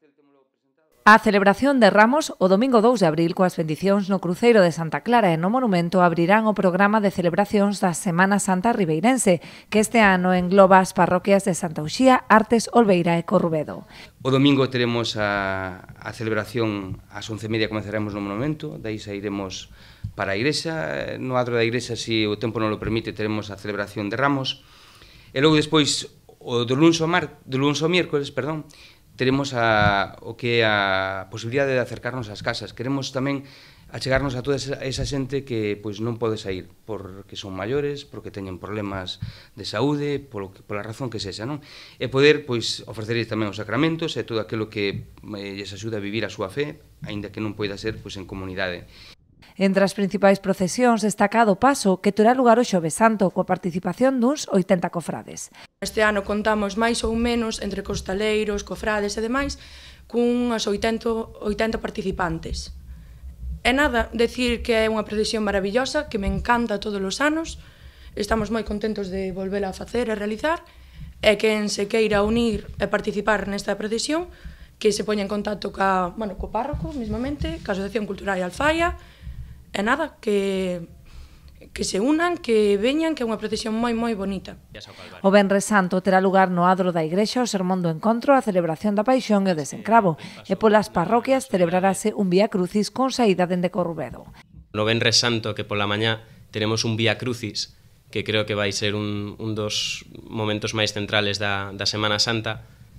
A celebración de Ramos o domingo 2 de abril coas bendicións no Cruceiro de Santa Clara e no Monumento abrirán o programa de celebracións da Semana Santa Ribeirense, que este ano engloba as parroquias de Santa Uxía, Artes, Olveira e Corrubedo. O domingo teremos a celebración ás 11:30, comenzaremos no Monumento, dai sairemos para a igrexa. No adro da igrexa, se o tempo non o permite, teremos a celebración de Ramos. E logo despois, do luns ao miércoles, teremos o que é a posibilidade de acercarnos ás casas. Queremos tamén achegarnos a toda esa xente que non pode sair, porque son maiores, porque teñen problemas de saúde, pola razón que sexa, non? E poder ofrecerles tamén os sacramentos e todo aquilo que lles axuda a vivir a súa fe, aínda que non poida ser en comunidade. Entre as principais procesións destaca o paso que terá lugar o Xoves Santo, coa participación duns 80 cofrades. Este ano contamos máis ou menos entre costaleiros, cofrades e demais cunhas 80 participantes. É nada, decir que é unha procesión maravillosa, que me encanta todos os anos, estamos moi contentos de volvela a facer e realizar, e quen se queira unir e participar nesta procesión, que se poña en contacto co párroco, mesmamente, ca Asociación Cultural Alfaia, e nada, que se unan, que veñan, que é unha procesión moi bonita. O Venres Santo terá lugar no adro da igrexa o sermón do encontro, a celebración da Paixón e o desencravo, e polas parroquias celebrarase un Vía Crucis con saída dende Corrubedo. No Venres Santo, que pola mañá teremos un Vía Crucis, que creo que vai ser un dos momentos máis centrales da Semana Santa,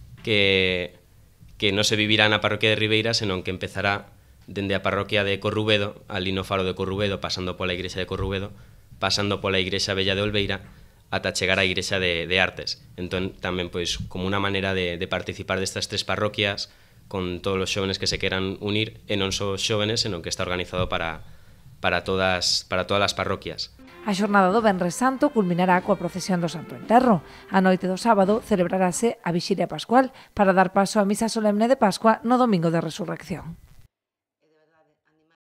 que non se vivirá na parroquia de Ribeira, senón que empezará dende a parroquia de Corrubedo, ali no faro de Corrubedo, pasando pola igrexa de Corrubedo, pasando pola igrexa Bella de Olveira, ata chegar á igrexa de Artes. Entón, tamén, como unha maneira de participar destas tres parroquias con todos os xóvenes que se queran unir, e non só os xóvenes, senón que está organizado para todas as parroquias. A xornada do Venres Santo culminará coa procesión do Santo Enterro. A noite do sábado celebrarase a Vixilia Pascual para dar paso á misa solemne de Pascua no domingo de Resurrección.